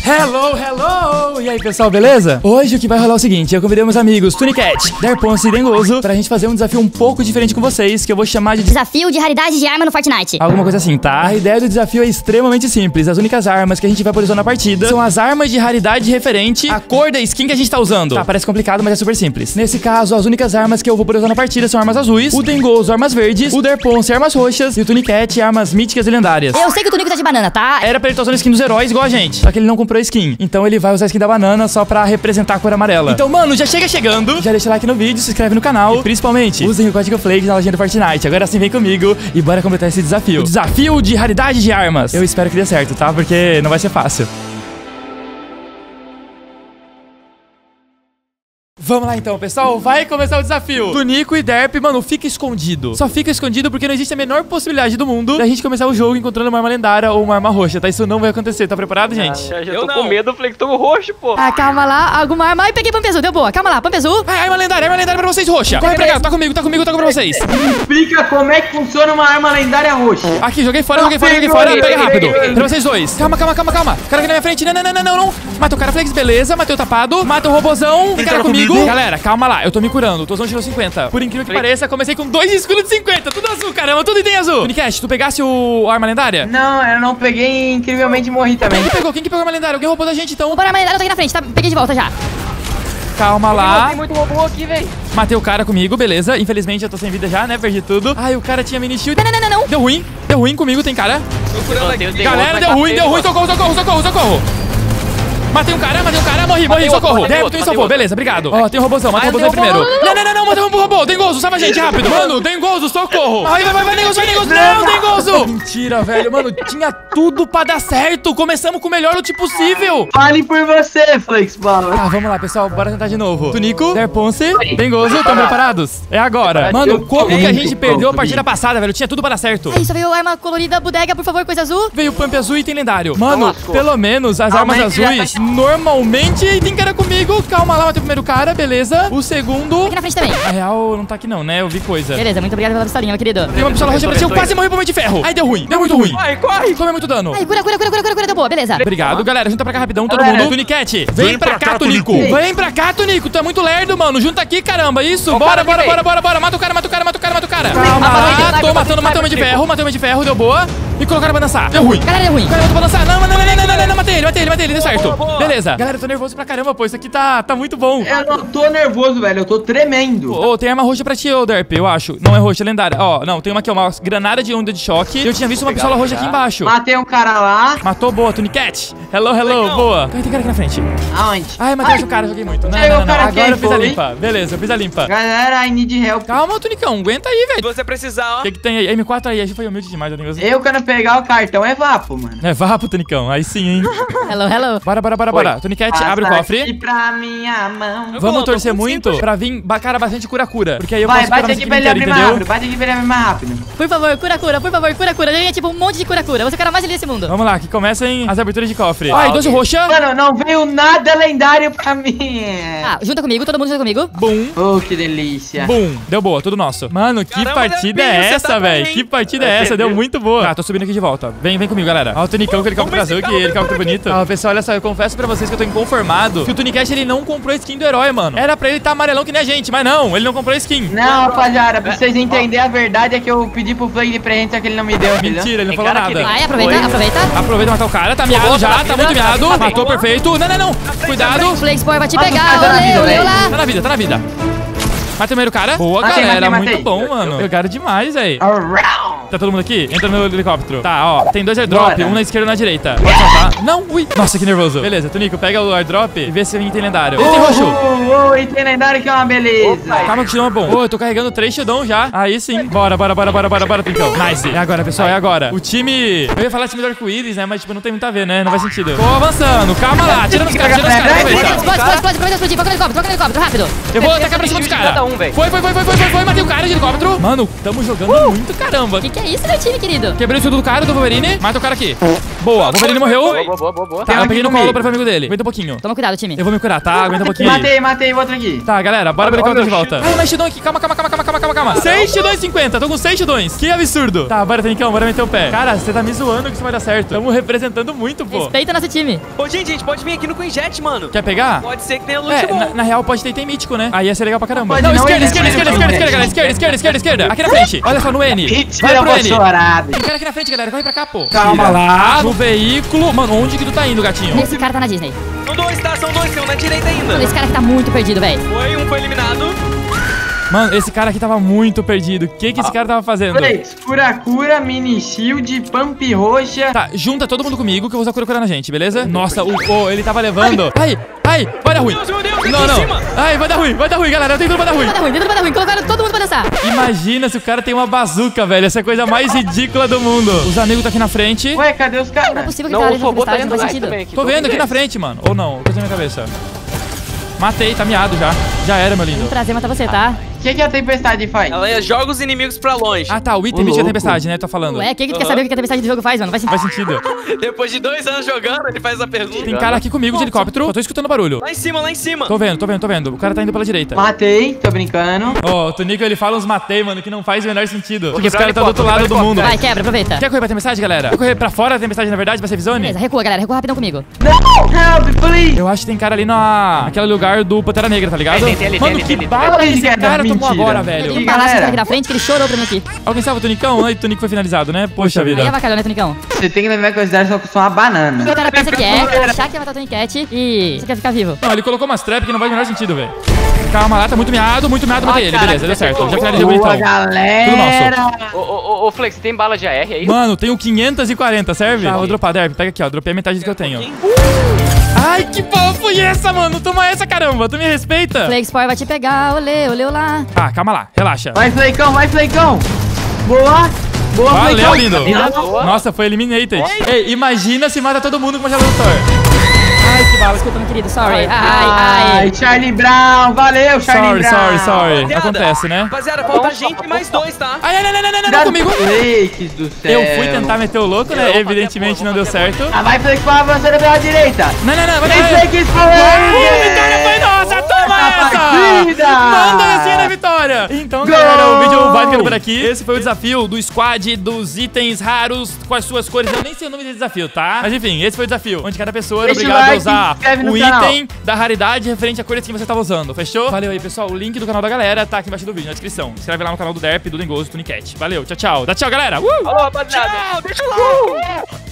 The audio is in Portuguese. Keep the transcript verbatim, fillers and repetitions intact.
Hello, hello! E aí, pessoal, beleza? Hoje o que vai rolar é o seguinte, eu convidei meus amigos Tunicat, Derponce e Dengoso pra gente fazer um desafio um pouco diferente com vocês, que eu vou chamar de desafio de raridade de arma no Fortnite. Alguma coisa assim, tá? A ideia do desafio é extremamente simples. As únicas armas que a gente vai poder usar na partida são as armas de raridade referente à cor da skin que a gente tá usando. Tá, parece complicado, mas é super simples. Nesse caso, as únicas armas que eu vou poder usar na partida são armas azuis, o Dengoso armas verdes, o Derponce armas roxas e o Tunicat armas míticas e lendárias. Eu sei que o Tunico tá de banana, tá? Era pra ele estar usando skin dos heróis igual a gente, só que ele não comprou skin. Então ele vai usar a skin da banana só pra representar a cor amarela. Então, mano, já chega chegando, já deixa like no vídeo, se inscreve no canal e principalmente usem o código Flake na lojinha do Fortnite. Agora sim vem comigo e bora completar esse desafio. O desafio de raridade de armas. Eu espero que dê certo, tá? Porque não vai ser fácil. Vamos lá então, pessoal, vai começar o desafio. Tunico e Derp, mano, fica escondido. Só fica escondido porque não existe a menor possibilidade do mundo da gente começar o jogo encontrando uma arma lendária ou uma arma roxa, tá? Isso não vai acontecer, tá preparado, gente? Ah, já eu tô não. com medo, eu falei que tô roxo, pô. Ah, calma lá, alguma arma. Ai, peguei Pampezu, deu boa, calma lá, Pampezu. Ai, arma lendária, arma lendária pra vocês, roxa. Corre pra cá, tá comigo, tá comigo, tá com pra vocês. Explica como é que funciona uma arma lendária roxa. Aqui, joguei fora, joguei fora, joguei fora, pega rápido. Pra vocês dois. Calma, calma, calma, calma. Cara aqui na minha frente, não, não, não, não, não, não. Mata o cara, Flex, beleza, matei o tapado. Mata o robozão, tem cara comigo. Galera, calma lá. Eu tô me curando, tô usando tirou cinquenta. Por incrível que Flex. pareça, comecei com dois escudos de cinquenta. Tudo azul, caramba, tudo item azul. Tunicat, tu pegasse o a arma lendária? Não, eu não peguei e incrivelmente morri também. Quem que pegou? Quem que pegou a arma lendária? Alguém roubou da gente, então. Vou parar a arma lendária, eu tô aqui na frente, tá? Peguei de volta já. Calma lá. Tem muito robô aqui, velho. Matei o cara comigo, beleza. Infelizmente eu tô sem vida já, né? Perdi tudo. Ai, o cara tinha mini shield. Não, não, não, não. Deu ruim, deu ruim comigo, tem cara. Tô curando aqui. Galera, deu ruim, deu ruim. Socorro, socorro, socorro, socorro. Matei um cara, matei um cara, morri, morri, socorro. Derp, tu me salvou, beleza, obrigado. Ó, tem um robôzão, matei o robôzão primeiro. Não, não, não, não, matei um robô. Dengoso, salva a gente, rápido. Mano, Dengoso, socorro. Vai, vai, vai, vai, Dengoso, vai, Dengoso. Não, Dengoso. Mentira, velho, mano, tinha tudo pra dar certo. Começamos com o melhor loot possível. Fale por você, Flex Bala. Ah, vamos lá, pessoal, bora tentar de novo. Tunico, Derponce, Dengoso, estão preparados? É agora. Mano, como que a gente perdeu a partida passada, velho? Tinha tudo pra dar certo. Aí, só veio arma colorida, bodega, por favor, coisa azul. Veio pump azul e item lendário. Mano, pelo menos as armas azuis, normalmente tem cara comigo. Calma lá, matei o primeiro cara, beleza. O segundo... Aqui na frente também. Na real, não tá aqui não, né? Eu vi coisa. Beleza, muito obrigado pela pistolinha, meu querido. Tem uma pistola roxa pra ti, eu quase morri por meio de ferro. Ai, deu ruim, deu muito ruim. Vai, corre. Toma muito dano. Ai, cura, cura, cura, cura, cura, cura, deu boa, beleza. Obrigado, galera. Junta pra cá rapidão, todo mundo. Tunicat, vem pra cá, Tunico. Vem pra cá, Tunico. Tu é muito lerdo, mano. Junta aqui, caramba. Isso, bora, bora, bora, bora, bora. Mata o cara, mata o cara, mata o cara, mata o cara. Calma lá, tô matando, matei o homem de ferro, matei o homem de ferro, deu boa. E colocaram pra dançar. Deu ruim. Galera, deu ruim. Galera, eu tô pra dançar. Não, não, não, não, não, não, não, matei ele, matei ele, matei ele, deu certo. Beleza. Galera, eu tô nervoso pra caramba, pô. Isso aqui tá, tá muito bom. Eu não tô nervoso, velho. Eu tô tremendo. Ô, oh, tem arma roxa pra ti, ô, Derp, eu acho. Não é roxa, é lendária. Ó, oh, não, tem uma aqui, uma granada de onda de choque. Eu tinha visto uma pistola roxa aqui embaixo. Matei um cara lá. Matou, boa, Tunicat. Hello, hello, Legal. Boa. Tem cara aqui na frente. Aonde? Ai, matei o cara, joguei muito. Não, Chegou não, não, o cara agora aqui, eu fiz a foi. limpa. Beleza, eu fiz a limpa. Galera, I need help. Calma, Tunicão, aguenta aí, Se velho. você precisar, ó. O que que tem aí? M quatro aí, a gente foi humilde demais, eu tenho Eu quero pegar o cartão, é vapo, mano. É vapo, Tunicão, aí sim, hein. Hello, hello. Bora, bora, bora, bora. Tunicat, abre o Passa cofre. aqui pra minha mão. Eu Vamos vou, tô torcer com muito cinco. pra vir, cara, bastante cura-cura. Porque aí eu Vai, posso curar bate nossa aqui equipe pra ele inteira, abrir mais entendeu? rápido. Bate aqui pra ele abrir mais rápido. Por favor, cura, cura, por favor, cura, cura. Eu ganhei tipo um monte de cura, cura. Você é o cara mais lindo desse mundo. Vamos lá, que comecem as aberturas de cofre. Ai, doce roxa. Mano, não veio nada lendário pra mim. Ah, junta comigo, todo mundo junta comigo. Bum. Oh, que delícia. Bum, deu boa, tudo nosso. Mano, que Caramba, partida Derpinho, é você essa, tá velho? bem. Que partida é essa? Deu muito boa. Tá, tô subindo aqui de volta. Vem, vem comigo, galera. Ó, o Tunicão com ele helicóptero azul, que helicóptero bonito. Ó, pessoal, olha só, eu confesso pra vocês que eu tô inconformado que o Tunicat, ele não comprou a skin do herói, mano. Era pra ele tá amarelão que nem a gente, mas não, ele não comprou a skin. Não, rapaziada, pra vocês entenderem a verdade é que eu pedi pro Flake de presente, só que ele não me deu, entendeu? Mentira, ele não Tem falou cara que nada. Vai, aproveita, Foi. aproveita. Aproveita matar o cara, tá miado Boa, já, tá tá vida, muito tá miado. vida. Matou, Boa. perfeito. Não, não, não. Cuidado. O Flake Sport vai te Mata o pegar, cara da olê, vida, olê, velho. lá. Tá na vida, tá na vida. Matei o primeiro cara. Boa, Matei, galera. matei, Muito matei. bom, mano. Pegaram demais, velho. Around. Tá todo mundo aqui? Entra no helicóptero. Tá, ó. Tem dois airdrop, Bora. um na esquerda e um na direita. Pode saltar. Não, ui. Nossa, que nervoso. Beleza, Tunico, pega o airdrop e vê se tem item lendário. Item roxo. Oh, oh, item lendário que é uma beleza. Calma que o shieldão é bom. Ô, eu tô carregando três shieldão já. Aí sim. Bora, bora, bora, bora, bora, bora, Tunicão. Nice. É agora, pessoal, é agora. O time... Eu ia falar time do arco-íris, né? Mas, tipo, não tem muito a ver, né? Não faz sentido. Tô avançando. Calma lá. Tira nos caras, tira nos caras. Aproveita. Explode, explode, explode, explode, explodir. Foca no helicóptero, foca no helicóptero, rápido. Eu vou atacar pra cima dos caras. Cada um, velho. Foi, foi, foi, foi, foi, foi, foi. Matei o cara de helicóptero. Mano, tamo jogando muito, caramba. Que que é isso, meu time, querido? Quebrei o escudo do cara, do Wolverine. Mata o cara aqui. Boa, o Wolverine morreu. Boa, boa, boa, boa, boa. Tá, Tem eu um peguei no aqui colo comigo. pra amigo dele. Aguenta um pouquinho. Toma cuidado, time. Eu vou me curar, tá? Aguenta um pouquinho aí. Matei, matei o outro aqui. Tá, galera, bora brincar Olha de o volta. Ai, mais Tidon aqui. Calma, calma, calma, calma, calma, calma, calma. seis Tidon e cinquenta. Tô com seis Tidões. Que absurdo. Tá, bora, Tonicão, bora meter o pé. Cara, você tá me zoando que isso vai dar certo. Tamo representando muito, pô. Respeita nosso time. Ô, gente, a gente pode vir aqui no Queen Jet, mano. Quer pegar? Pode ser que tenha loot É, bom. na, na real pode ter item mítico, né? Aí ia ser legal pra caramba. Pode Não, não, esquerda, é, esquerda, mas esquerda, não esquerda, é. esquerda, galera. Esquerda, esquerda, esquerda, esquerda. Aqui na frente. Olha só, no N. Mentira, Vai eu pro vou N. chorar. Tem cara aqui na frente, galera. Corre pra cá, pô. Calma lá. No veículo. Mano, onde que tu tá indo, gatinho? Esse cara tá na Disney. São dois, tá? São dois, tem um na direita ainda. Mano, esse cara aqui tá muito perdido, velho. Foi, um foi eliminado. Mano, esse cara aqui tava muito perdido. O que que esse cara tava fazendo? Flex, cura cura, mini shield, pump roxa. Tá, junta todo mundo comigo que eu vou usar cura cura na gente, beleza? Nossa, o, o ele tava levando. Ai, ai, vai dar ruim. Meu Deus, meu Deus, aqui Não, em não. cima. Ai, vai dar ruim, vai dar ruim, galera. Eu tenho tudo pra dar ruim. Vai dar ruim, dentro vai dar ruim. Colocaram todo mundo pra dançar. Imagina se o cara tem uma bazuca, velho. Essa é a coisa mais ridícula do mundo. Os amigos tá aqui na frente. Ué, cadê os Não é caras? possível que Não, tá o ali na robô tá tempestade, indo não faz lá sentido. também aqui. Tô vendo aqui na frente, mano. Ou não, coisa na minha cabeça. Matei, tá miado já. Já era, meu lindo. Vamos trazer matar você, tá? O que, que a tempestade faz? Ela joga os inimigos pra longe. Ah, tá, o item Ô, mítico da louco. tempestade, né? Tô falando. Ué, quem que tu quer saber o que a tempestade do jogo faz, mano? Não faz Faz sentido. sentido. Depois de dois anos jogando, ele faz a pergunta. Tem cara aqui comigo de helicóptero. Eu tô escutando barulho. Lá em cima, lá em cima. Tô vendo, tô vendo, tô vendo. O cara tá indo pela direita. Matei, tô brincando. Ó, o Tonico, ele fala uns matei, mano, que não faz o menor sentido. Porque os quebrar caras estão do outro lado do helicóptero, mundo. Vai, quebra, aproveita. Quer correr pra tempestade, galera? Quer correr pra fora da tempestade, na verdade, pra ser visone? Beleza, recua, galera. Recua rapidão comigo. Não! Help, please! Eu acho que tem cara ali na... naquele lugar do Pantera Negra, tá ligado? Tem, tem, tem ali, Mano, tem ali, que tem ali. bala Tem. esse Mentira. cara tomou agora, Eu velho. tenho um E balaço galera? aqui na frente que ele chorou pra mim aqui. Alguém salva o Tonicão? Ai, o Tonico foi finalizado, né? Poxa Aí é vida. bacana, né, Tonicão? Você tem que levar em consideração que eu sou uma banana. O cara pensa que é, achar que vai matar o Tonicat e você quer ficar vivo. Não, ele colocou umas trap que não faz o menor sentido, velho. Calma lá, tá muito miado, muito miado, matei Ah, ele. cara, Beleza, deu certo. Já boa, finalizei Boa, bonitão. galera! Ô, ô, ô, ô, Flex, você tem bala de A R aí? Mano, tenho quinhentos e quarenta, serve? Tá, vou dropar, Derp. Pega aqui, ó. Dropei a metade do que eu tenho. Ai, que bala foi essa, mano? Toma essa, caramba. Tu me respeita? Flex Power vai te pegar, olê, olê, olá. Ah, calma lá. Relaxa. Vai, Fleicão, vai, Fleicão! Boa! Boa, Valeu, Fleicão! lindo. Boa. Nossa, foi eliminated. Ei, imagina se mata todo mundo com o machado do Thor. Ai, que bala, desculpa, meu querido, sorry. Ai, Ai, ai. Charlie Brown! Valeu, Charlie Sorry, Brown! sorry, sorry. Rapaziada, Acontece, né? Rapaziada, falta gente e mais dois, tá? Ai, não, não, não, não, não, não, Dá comigo. Flakes do céu! Eu fui tentar meter o louco, né? Evidentemente não deu certo. Ah, vai, Flakes, avançando pela direita! Não, não, não, vai Vem, dar. Flakes, por A vitória foi nossa! Toma essa! partida! Manda assim na vitória! Então, Gol! galera, o vídeo vai ficando por aqui. Esse foi o desafio do squad dos itens raros com as suas cores. Eu nem sei o nome desse desafio, tá? Mas enfim, esse foi o desafio. Onde cada pessoa era Deixa o obrigada a like, usar se inscreve no o canal. item da raridade referente à cor que você estava usando. Fechou? Valeu aí, pessoal. O link do canal da galera tá aqui embaixo do vídeo, na descrição. Se inscreve lá no canal do Derp, do Dengoso, do Tunicat. Valeu, tchau, tchau. Dá tchau, galera! Uh! Falou, rapaziada. Tchau, deixa o like.